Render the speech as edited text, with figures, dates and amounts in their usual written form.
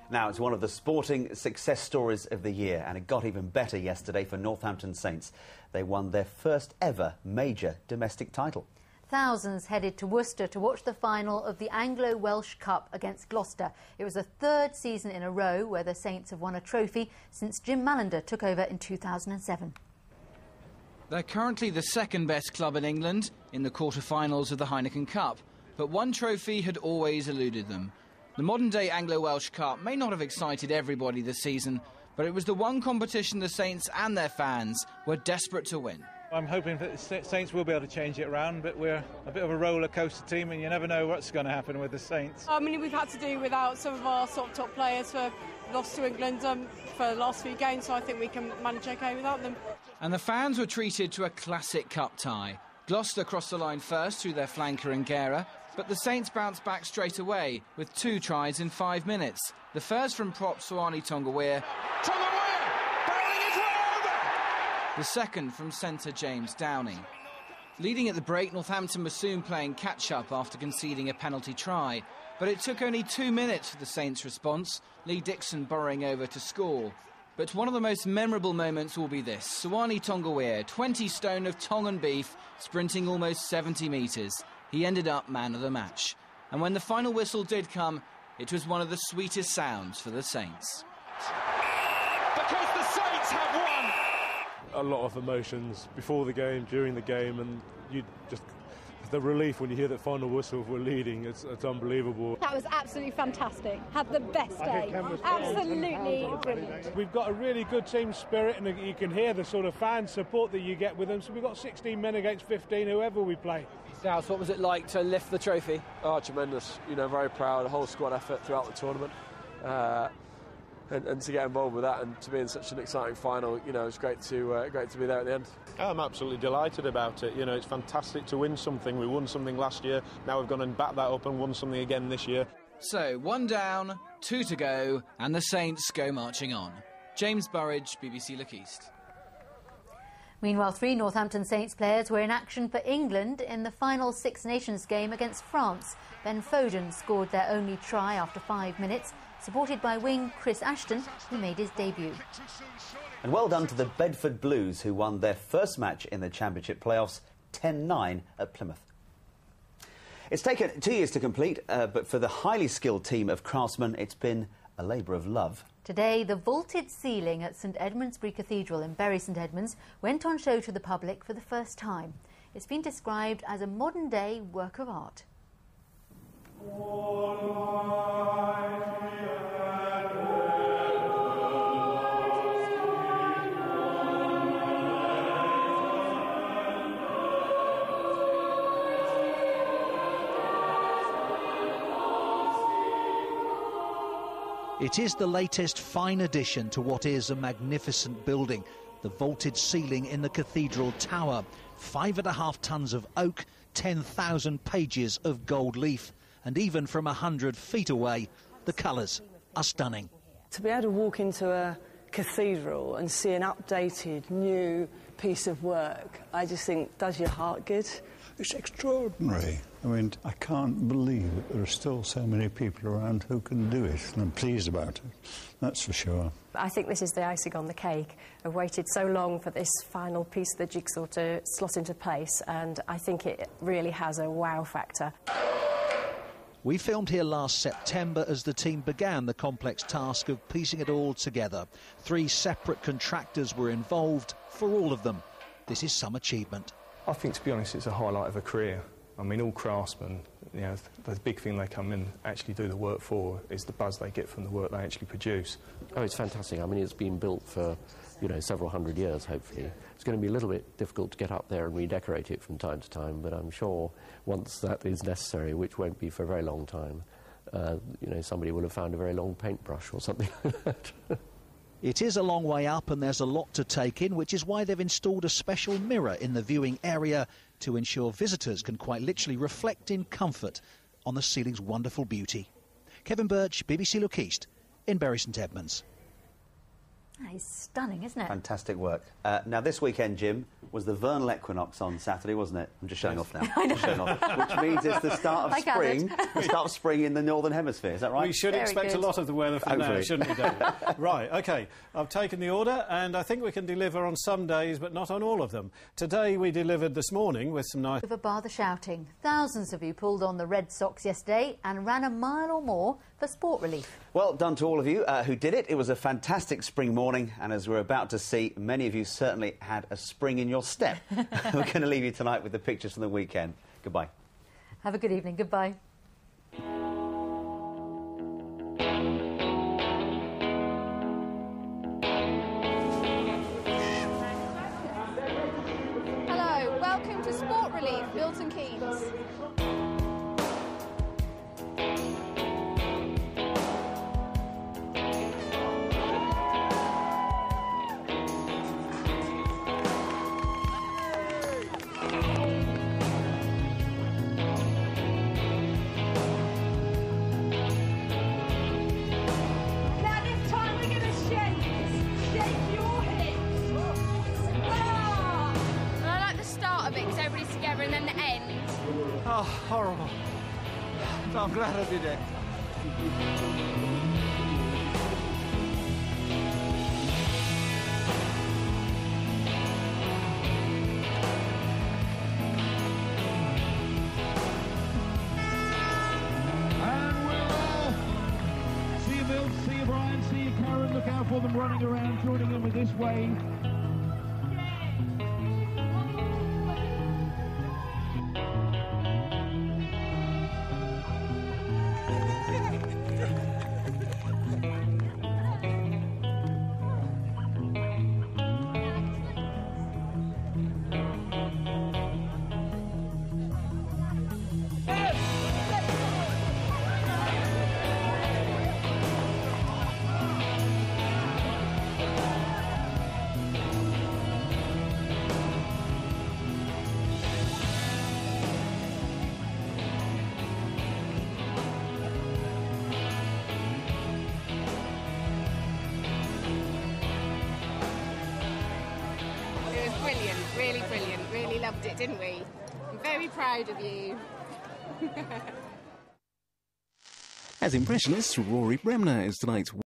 Now, it's one of the sporting success stories of the year, and it got even better yesterday for Northampton Saints. They won their first ever major domestic title. Thousands headed to Worcester to watch the final of the Anglo-Welsh Cup against Gloucester. It was the third season in a row where the Saints have won a trophy since Jim Mallender took over in 2007. They're currently the second best club in England in the quarter-finals of the Heineken Cup, but one trophy had always eluded them. The modern-day Anglo-Welsh Cup may not have excited everybody this season, but it was the one competition the Saints and their fans were desperate to win. I'm hoping that the Saints will be able to change it around, but we're a bit of a roller coaster team and you never know what's going to happen with the Saints. I mean, we've had to do without some of our sort of top players for loss to England for the last few games, so I think we can manage OK without them. And the fans were treated to a classic cup tie. Gloucester crossed the line first through their flanker Ngera, but the Saints bounced back straight away with 2 tries in 5 minutes. The first from prop Suwani Tongaweer. Barreling his way over! The second from centre James Downing. Leading at the break, Northampton was soon playing catch-up after conceding a penalty try. But it took only 2 minutes for the Saints' response, Lee Dixon burrowing over to score. But one of the most memorable moments will be this. Suwani Tongaweer, 20 stone of Tongan beef, sprinting almost 70 metres. He ended up man of the match. And when the final whistle did come, it was one of the sweetest sounds for the Saints. Because the Saints have won! A lot of emotions before the game, during the game, and you just... the relief when you hear that final whistle we're leading, it's unbelievable. That was absolutely fantastic. Had the best day. Absolutely brilliant. We've got a really good team spirit and you can hear the sort of fan support that you get with them. So we've got 16 men against 15, whoever we play. South, what was it like to lift the trophy? Oh, tremendous. You know, very proud. A whole squad effort throughout the tournament. And to get involved with that and to be in such an exciting final, you know, it's great to be there at the end. I'm absolutely delighted about it. You know, it's fantastic to win something. We won something last year. Now we've gone and backed that up and won something again this year. So, 1 down, 2 to go, and the Saints go marching on. James Burridge, BBC Look East. Meanwhile, 3 Northampton Saints players were in action for England in the final Six Nations game against France. Ben Foden scored their only try after 5 minutes, supported by wing Chris Ashton, who made his debut. And well done to the Bedford Blues, who won their first match in the Championship playoffs, 10-9 at Plymouth. It's taken 2 years to complete, but for the highly skilled team of craftsmen, it's been a labour of love. Today, the vaulted ceiling at St Edmundsbury Cathedral in Bury St Edmunds went on show to the public for the first time. It's been described as a modern-day work of art. It is the latest fine addition to what is a magnificent building, the vaulted ceiling in the cathedral tower. 5.5 tons of oak, 10,000 pages of gold leaf, and even from 100 feet away, the colours are stunning. To be able to walk into a cathedral and see an updated, new piece of work, I just think does your heart good. It's extraordinary. I mean, I can't believe that there are still so many people around who can do it, and I'm pleased about it, that's for sure. I think this is the icing on the cake. I've waited so long for this final piece of the jigsaw to slot into place, and I think it really has a wow factor. We filmed here last September as the team began the complex task of piecing it all together. 3 separate contractors were involved for all of them. This is some achievement. I think, to be honest, it's a highlight of a career. I mean, all craftsmen, you know, the big thing they come in actually do the work for is the buzz they get from the work they actually produce. Oh, it's fantastic. I mean, it's been built for, you know, several hundred years, hopefully. It's going to be a little bit difficult to get up there and redecorate it from time to time, but I'm sure once that is necessary, which won't be for a very long time, you know, somebody will have found a very long paintbrush or something like that. It is a long way up and there's a lot to take in, which is why they've installed a special mirror in the viewing area to ensure visitors can quite literally reflect in comfort on the ceiling's wonderful beauty. Kevin Birch, BBC Look East, in Bury St Edmunds. That is stunning, isn't it? Fantastic work. Now, this weekend, Jim, was the vernal equinox on Saturday, wasn't it? I'm just showing off now. I know. Just showing off, which means it's the start of spring. The start of spring in the Northern Hemisphere, is that right? We should expect a lot of the weather from now, Hopefully. shouldn't we, David? Right, OK. I've taken the order, and I think we can deliver on some days, but not on all of them. Today we delivered this morning with some nice... Over bar the shouting. Thousands of you pulled on the Red Sox yesterday and ran a mile or more for sport relief. Well done to all of you who did it. It was a fantastic spring morning, and as we're about to see, many of you certainly had a spring in your step. We're going to leave you tonight with the pictures from the weekend. Goodbye. Have a good evening. Goodbye. Hello, welcome to Sport Relief, Milton Keynes. Everybody's together and then the end. Oh, horrible. No, I'm glad I did it. And we're off. See you, Milt. See you, Brian. See you, Karen. Look out for them running around, joining in with this wave. Really brilliant, really loved it, didn't we? I'm very proud of you. As Impressionist, Rory Bremner is tonight's